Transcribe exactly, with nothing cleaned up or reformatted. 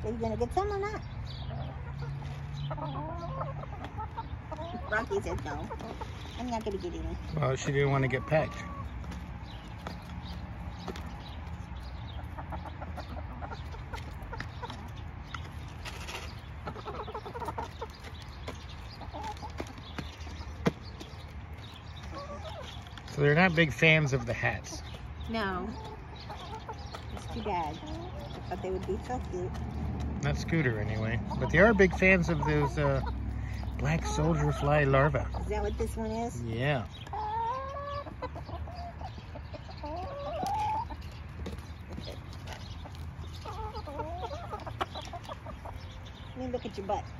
Are you gonna get some or not? Rocky said no. I'm not gonna get any. Well, she didn't want to get pecked. So they're not big fans of the hats. No. It's too bad. I thought they would be so cute. Not Scooter, anyway. But they are big fans of those uh, black soldier fly larvae. Is that what this one is? Yeah. Let me look at your butt.